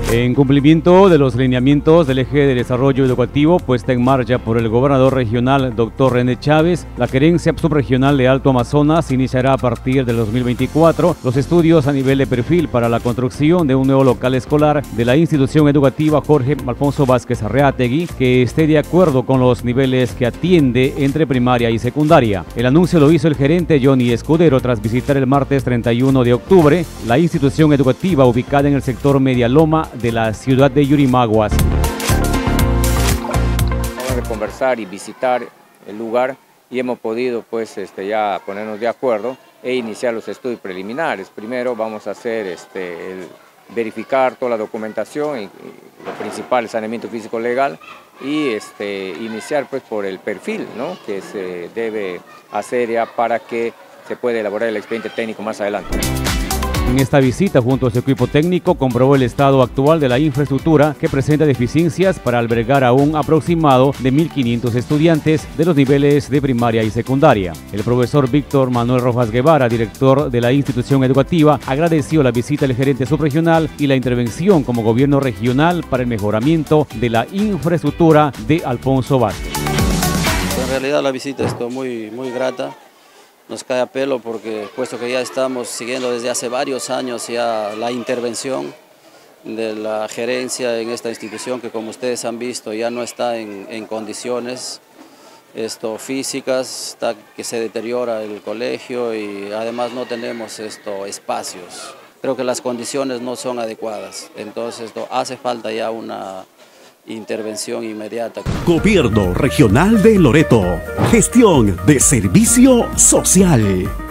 En cumplimiento de los lineamientos del eje de desarrollo educativo puesta en marcha por el gobernador regional, doctor René Chávez, la Gerencia Subregional de Alto Amazonas iniciará a partir del 2024 los estudios a nivel de perfil para la construcción de un nuevo local escolar de la institución educativa Jorge Alfonso Vázquez Arreategui, que esté de acuerdo con los niveles que atiende entre primaria y secundaria. El anuncio lo hizo el gerente Johnny Escudero tras visitar el martes 31 de octubre la institución educativa ubicada en el sector Media Loma de la ciudad de Yurimaguas. Vamos a conversar y visitar el lugar y hemos podido pues ya ponernos de acuerdo e iniciar los estudios preliminares. Primero vamos a hacer verificar toda la documentación y lo principal, el saneamiento físico legal y iniciar pues por el perfil, ¿no?, que se debe hacer ya para que se pueda elaborar el expediente técnico más adelante. En esta visita, junto a su equipo técnico, comprobó el estado actual de la infraestructura que presenta deficiencias para albergar a un aproximado de 1.500 estudiantes de los niveles de primaria y secundaria. El profesor Víctor Manuel Rojas Guevara, director de la institución educativa, agradeció la visita del gerente subregional y la intervención como gobierno regional para el mejoramiento de la infraestructura de Alfonso Vázquez. En realidad la visita estuvo muy grata. Nos cae a pelo porque, puesto que ya estamos siguiendo desde hace varios años ya la intervención de la gerencia en esta institución que, como ustedes han visto, ya no está en condiciones físicas, que se deteriora el colegio y además no tenemos espacios. Creo que las condiciones no son adecuadas, entonces hace falta ya una intervención inmediata. Gobierno Regional de Loreto. Gestión de Servicio Social.